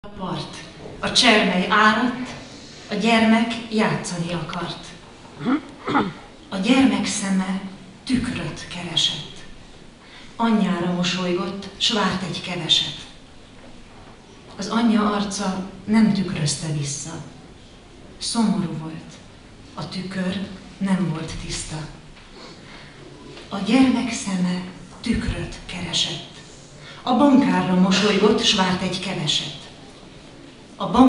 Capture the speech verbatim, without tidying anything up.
A part. A csermely áradt, a gyermek játszani akart. A gyermek szeme tükröt keresett. Anyjára mosolygott, s várt egy keveset. Az anyja arca nem tükrözte vissza. Szomorú volt, a tükör nem volt tiszta. A gyermek szeme tükröt keresett. A bankárra mosolygott, s várt egy keveset. A bank